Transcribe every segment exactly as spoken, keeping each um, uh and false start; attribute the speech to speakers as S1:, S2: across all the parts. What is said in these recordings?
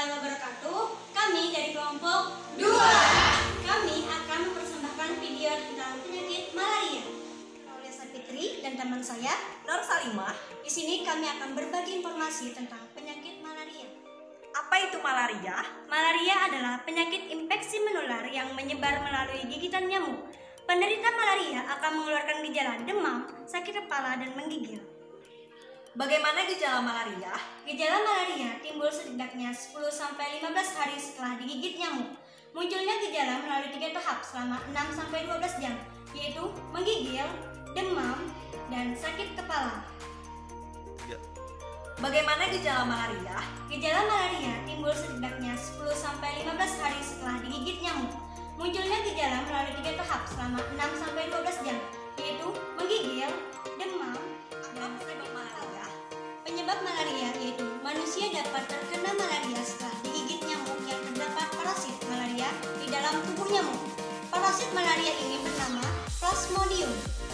S1: warahmatullahi wabarakatuh. Kami dari kelompok dua. Kami akan mempersembahkan video tentang penyakit malaria. Oleh saya Fitri dan teman saya
S2: Nur Salimah.
S1: Di sini kami akan berbagi informasi tentang penyakit malaria.
S2: Apa itu malaria?
S1: Malaria adalah penyakit infeksi menular yang menyebar melalui gigitan nyamuk. Penderita malaria akan mengeluarkan gejala demam, sakit kepala, dan menggigil.
S2: Bagaimana gejala malaria?
S1: Gejala malaria timbul setidaknya sepuluh sampai lima belas hari setelah digigit nyamuk. Munculnya gejala melalui tiga tahap selama enam sampai dua belas jam, yaitu menggigil, demam, dan sakit kepala.
S2: Ya. Bagaimana gejala malaria?
S1: Gejala malaria timbul setidaknya sepuluh sampai lima belas hari setelah digigit nyamuk. Munculnya gejala melalui tiga tahap selama enam sampai dua belas jam, yaitu menggigil, demam, dan sakit malaria. Penyebab malaria yaitu manusia dapat terkena malaria setelah digigit nyamuk yang terdapat parasit malaria di dalam tubuh nyamuk. Parasit malaria ini bernama Plasmodium.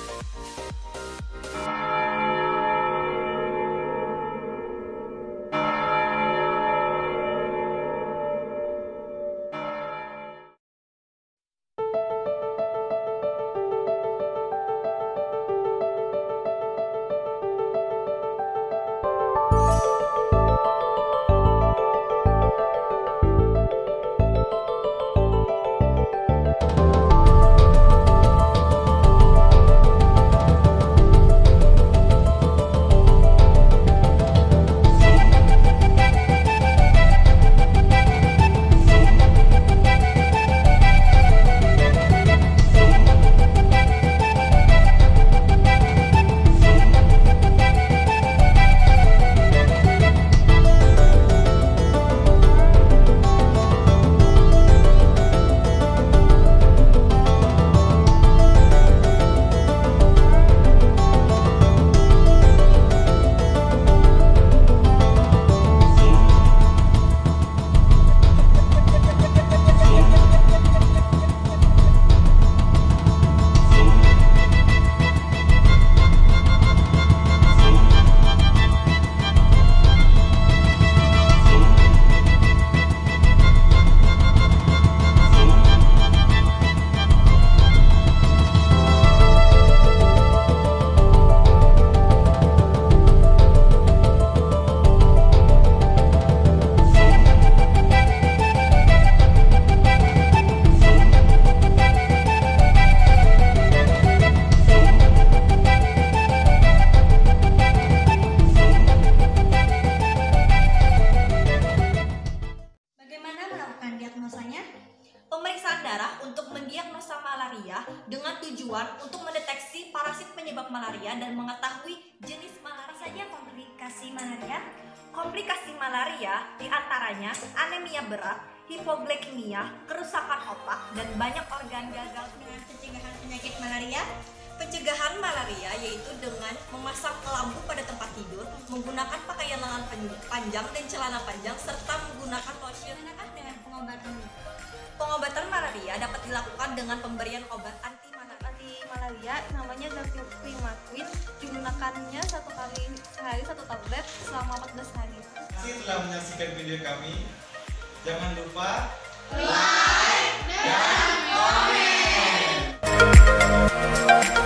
S2: Pemeriksaan darah untuk mendiagnosa malaria dengan tujuan untuk mendeteksi parasit penyebab malaria dan mengetahui jenis malaria.
S1: Saja komplikasi malaria.
S2: Komplikasi malaria diantaranya anemia berat, hipoglikemia, kerusakan otak, dan banyak organ gagal.
S1: Dengan pencegahan penyakit malaria,
S2: pencegahan malaria yaitu dengan memasang lampu pada tempat tidur, menggunakan pakaian lengan panjang dan celana panjang, serta menggunakan lotion.
S1: dengan pengobatan.
S2: Pengobatan malaria dapat dilakukan dengan pemberian obat anti
S3: anti malaria namanya zolpidem. Digunakannya satu kali sehari satu tablet selama empat belas hari.
S4: Setelah menyaksikan video kami, jangan lupa
S5: like dan komen.